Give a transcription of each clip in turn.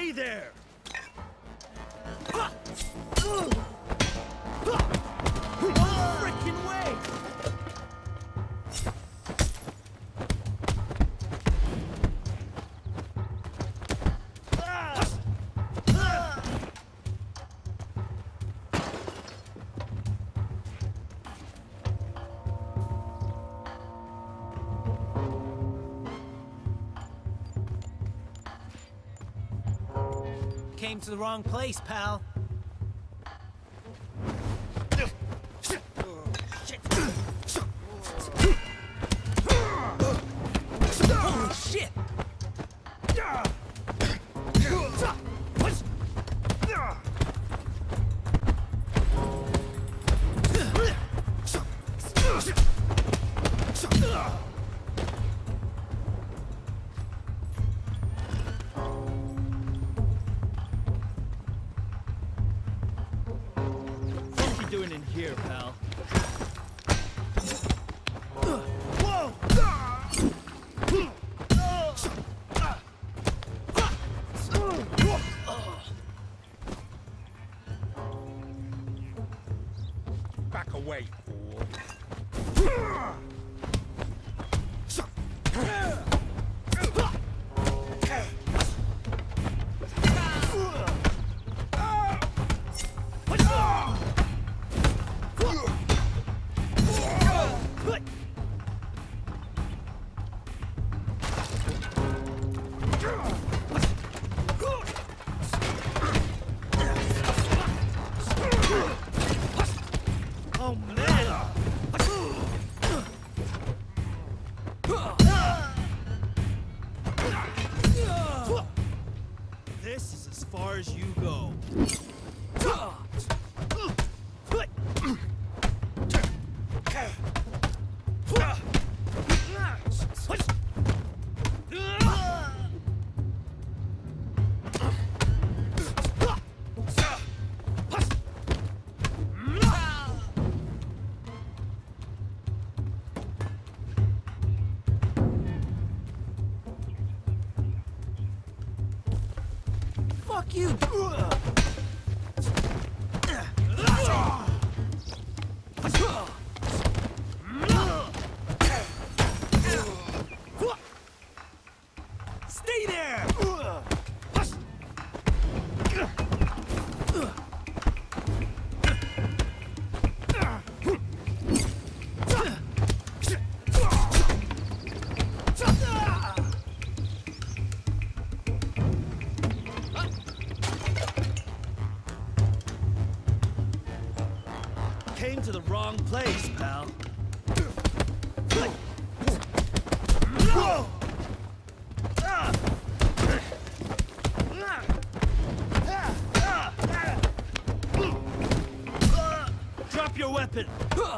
Stay there! Frickin' way! Came to the wrong place, pal. Holy shit! What you doing in here, pal? Whoa! Back away, fool. Oh man! This is as far as you go. Fuck you! Stay there! Came to the wrong place, pal. Drop your weapon!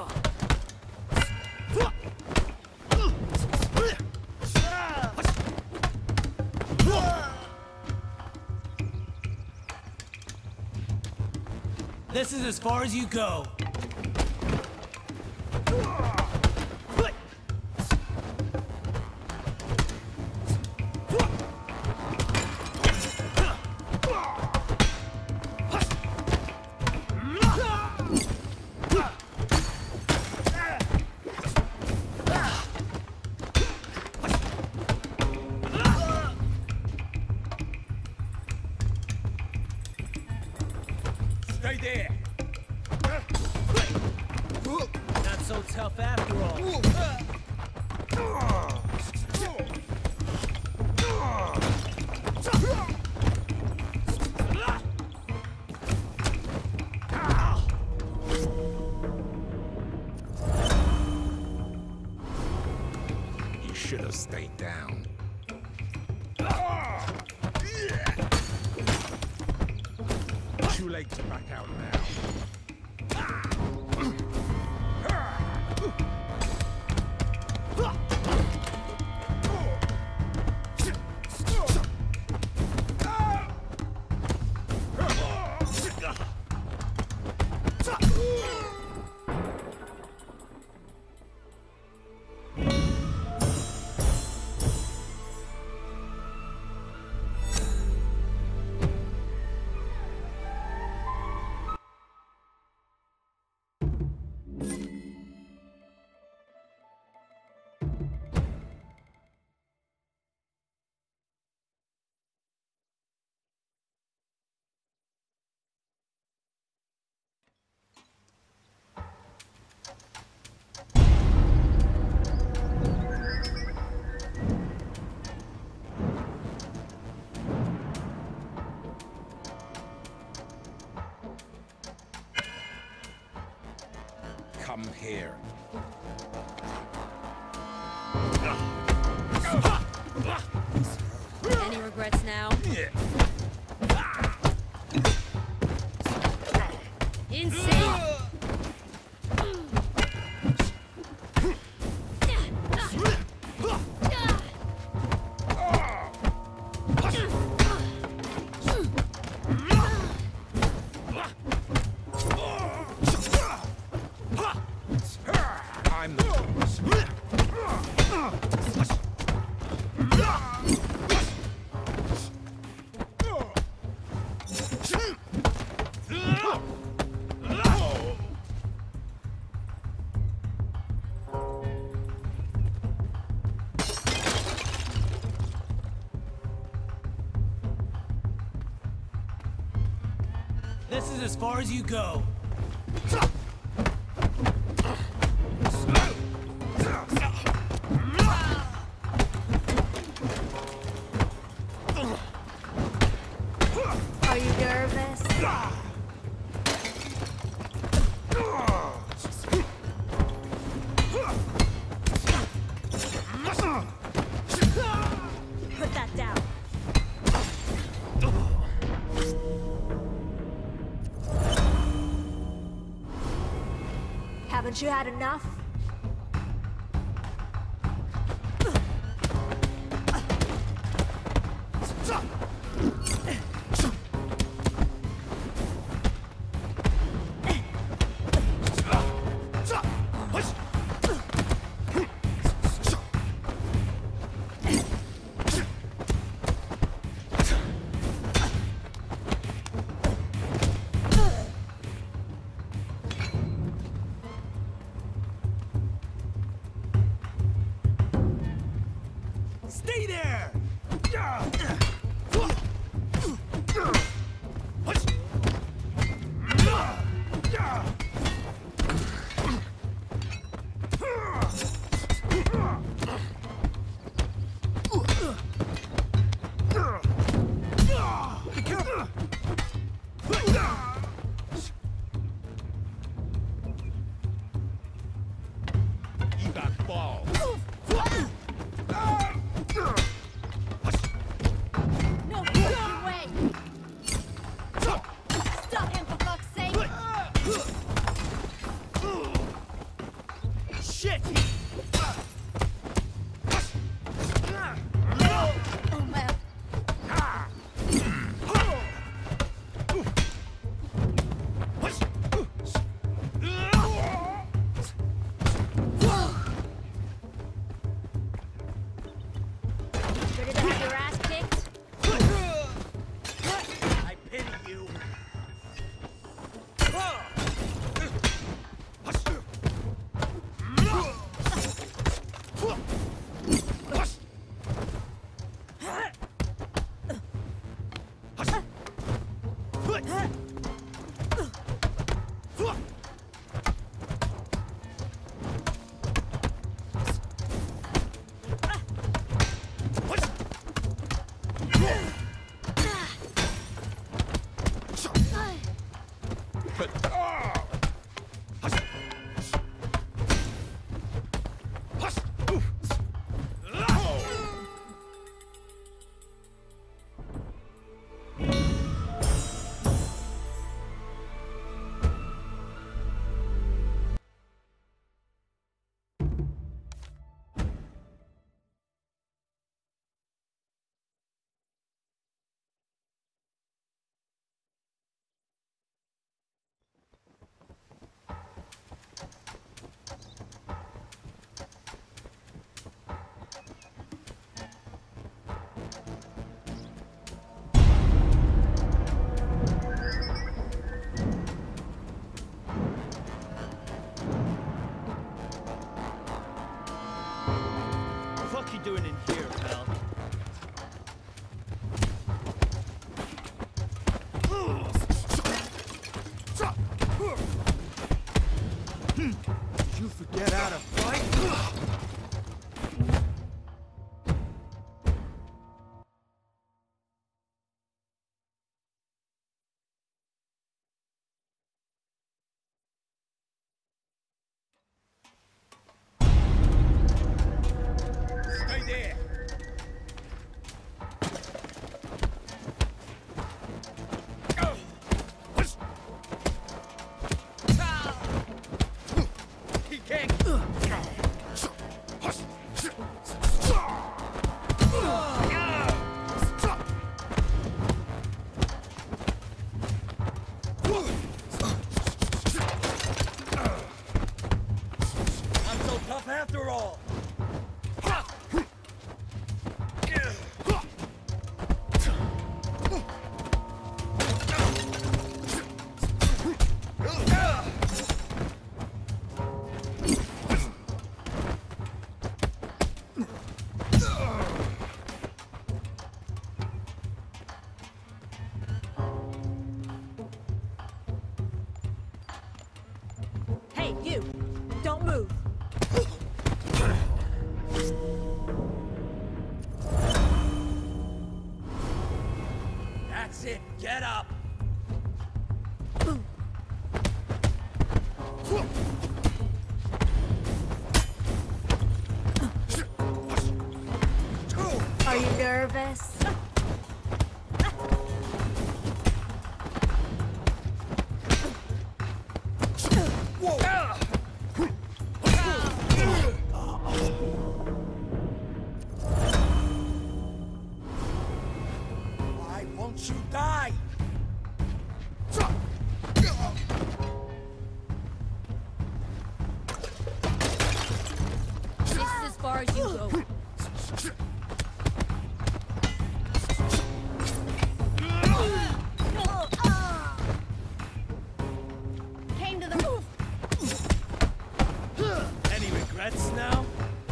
This is as far as you go. Stay there. Not so tough after all. You should have stayed down. Too late to back out now. Come here. Any regrets now? Insane! I'm the boss. This is as far as you go. Are you nervous? Put that down. Haven't you had enough? Stay there! You got balls. No fucking way! Stop him, for fuck's sake! Shit! Oh man. Ready to have your ass kicked? I pity you. Fuck you doing in here, pal? Did you forget how to fight? Hey, you! Don't move! That's it. Get up. Are you nervous? Why won't you die? This is as far as you go. Came to the roof. Any regrets now?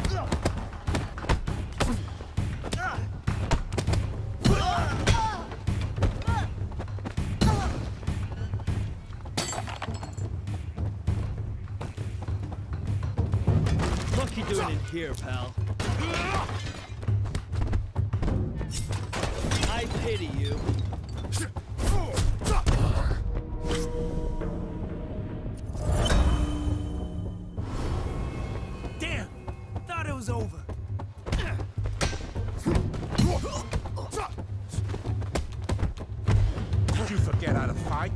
What you doing in here, pal? I pity you. Damn! Thought it was over. Did you forget how to fight?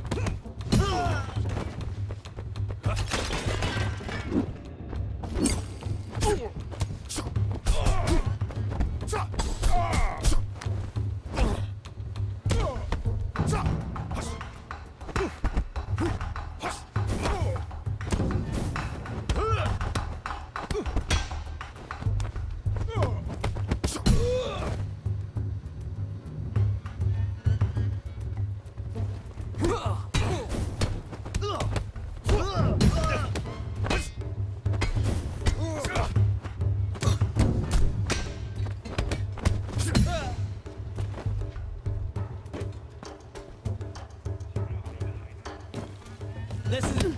This is...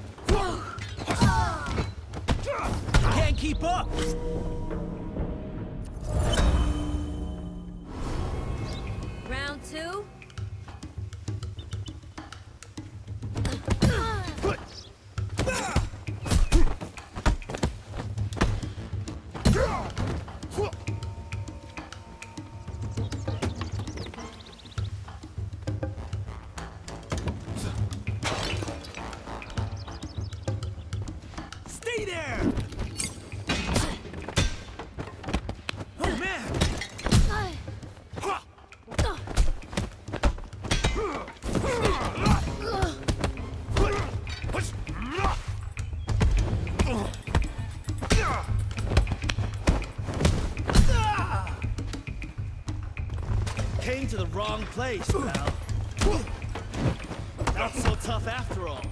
Can't keep up! Round two. Stay there! Oh man! Came to the wrong place, pal. Not so tough after all.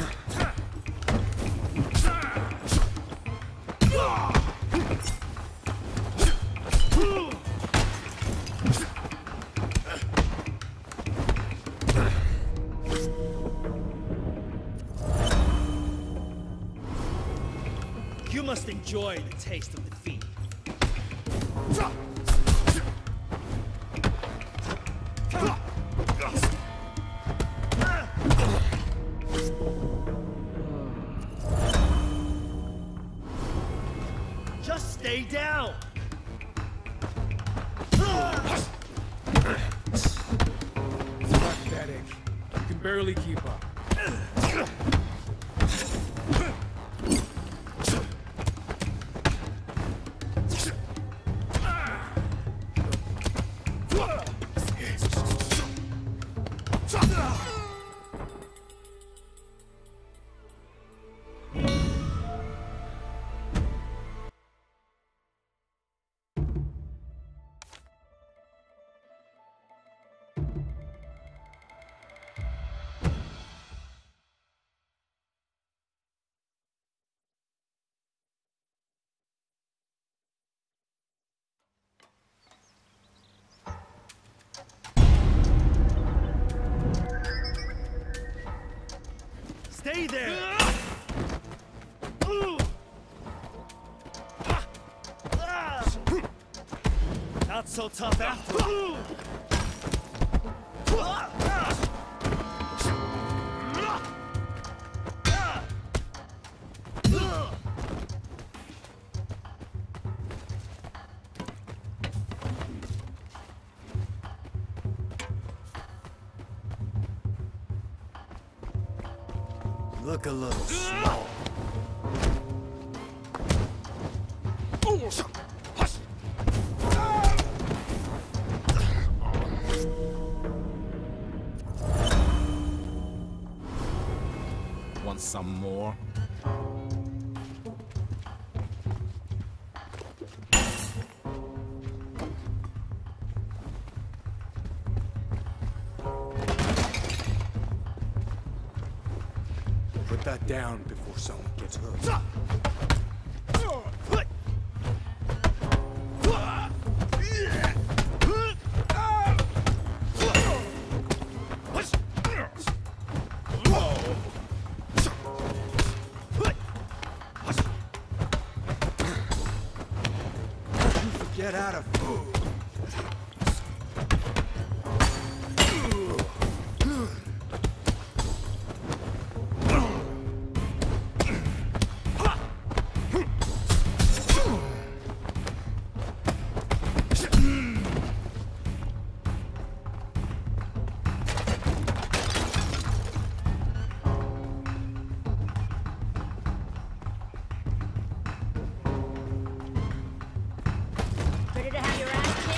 You must enjoy the taste of defeat. Just stay down. It's pathetic. You can barely keep up. Stay there! Not so tough after all. Look a little slow. Want some more? Put that down before someone gets hurt. Get out of food. Ready to have your ass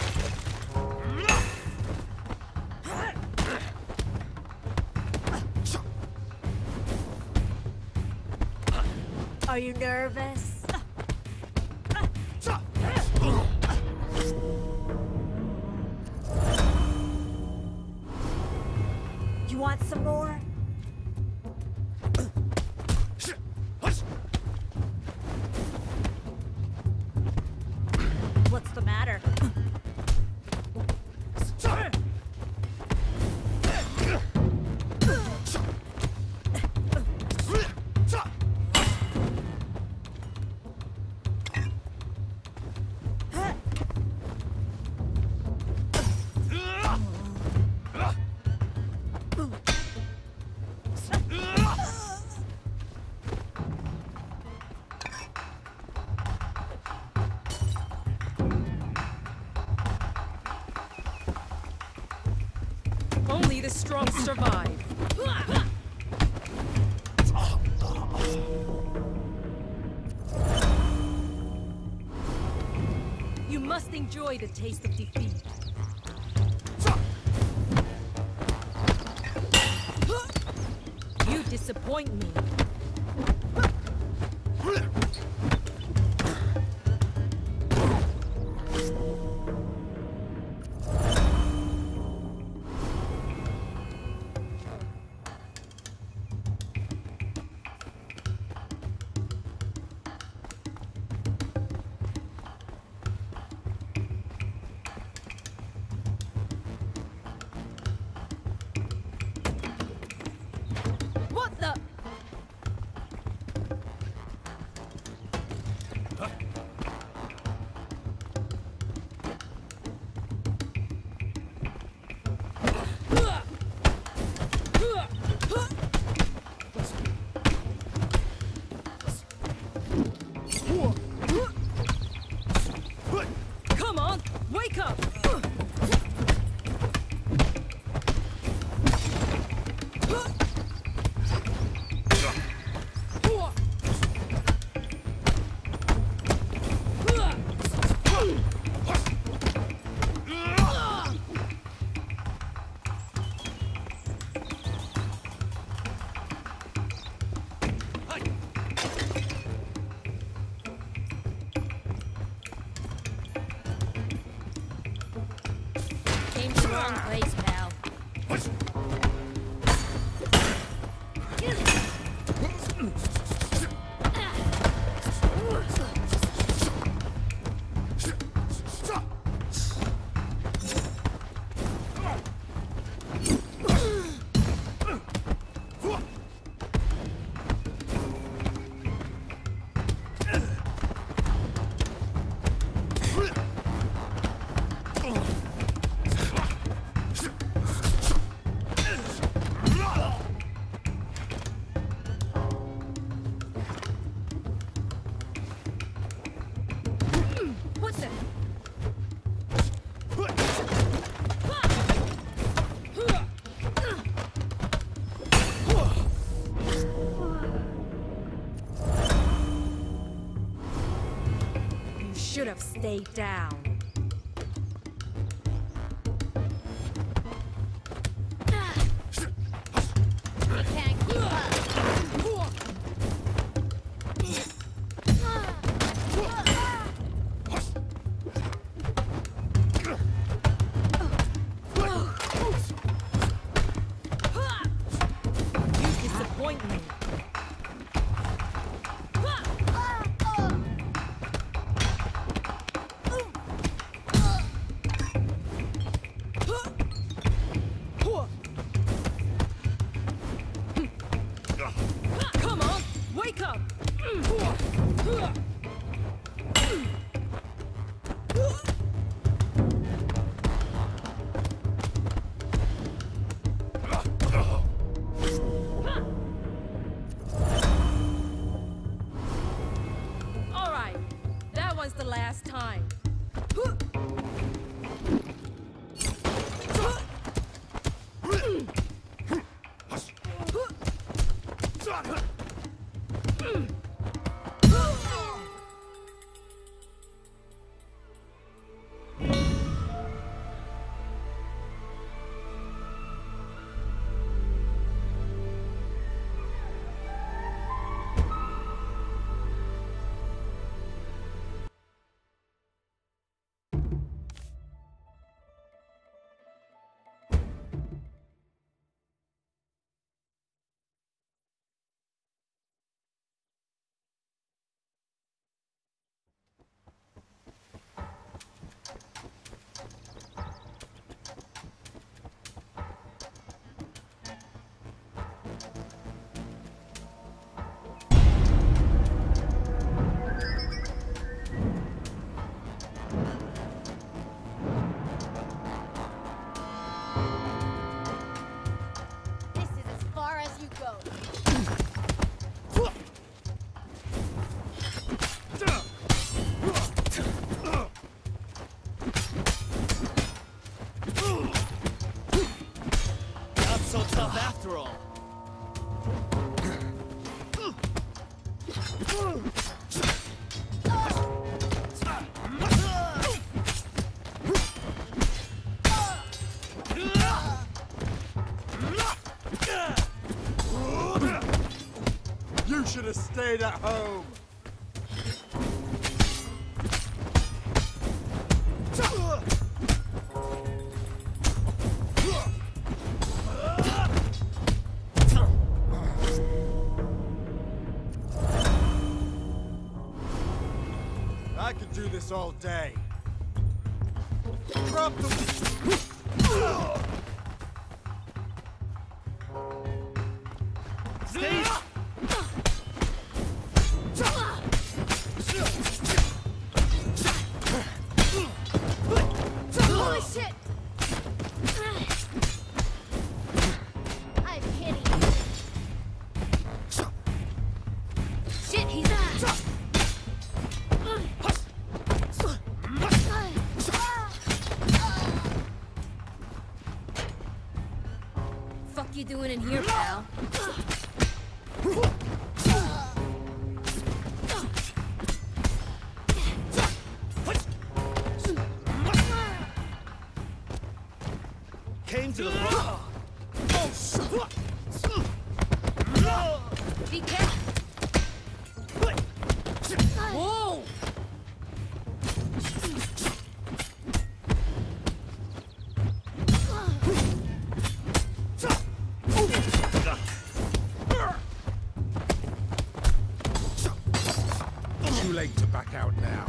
kicked? Are you nervous? You want some more? What's the matter? Only the strong survive. You must enjoy the taste of defeat. You disappoint me. What the? Come on, wake up! Came to the wrong place, pal. should have stayed down. Can't keep up. You disappoint me. Come on, wake up! All right, that one's the last time. This is as far as you go. Not so tough after all. You should have stayed at home. I could do this all day. Drop them. Stay. Holy shit! I pity you. Shit, he's Fuck you doing in here, pal? Came to the wrong. Be careful! Whoa! Too late to back out now.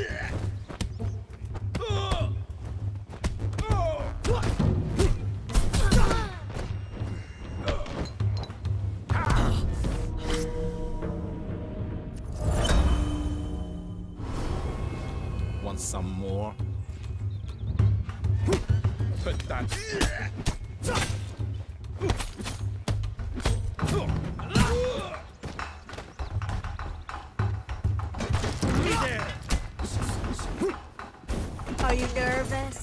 Want some more? Put that. Are you nervous?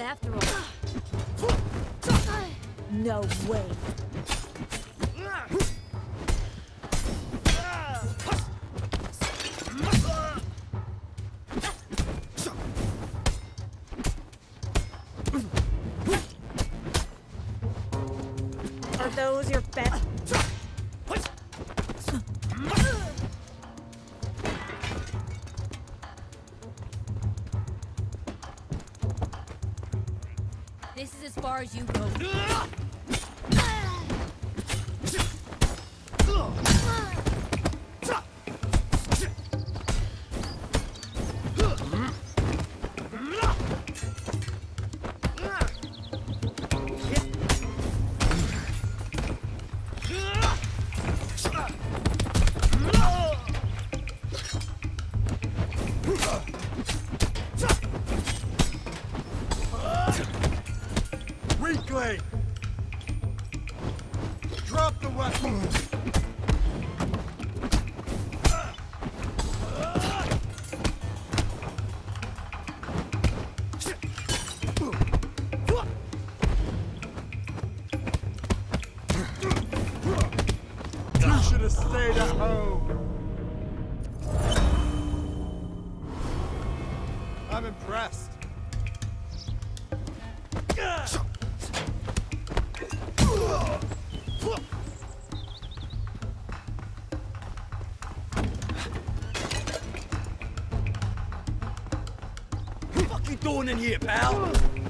after all. No way. Are those your best? This is as far as you go. Weakling! Drop the weapon! You should have stayed at home. I'm impressed. What you doing in here, pal?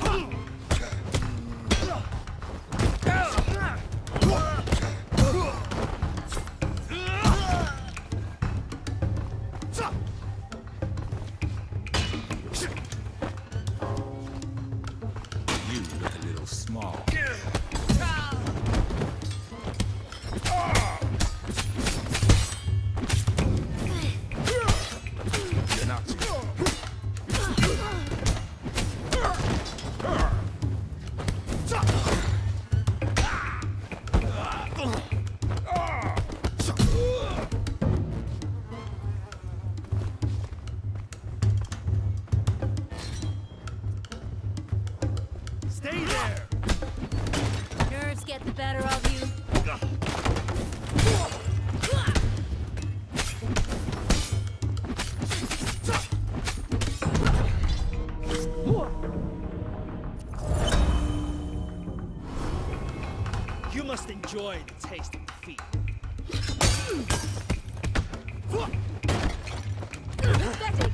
You look a little small. You're not too. Stay there! Nerves get the better of you. You must enjoy the taste of defeat. Pathetic.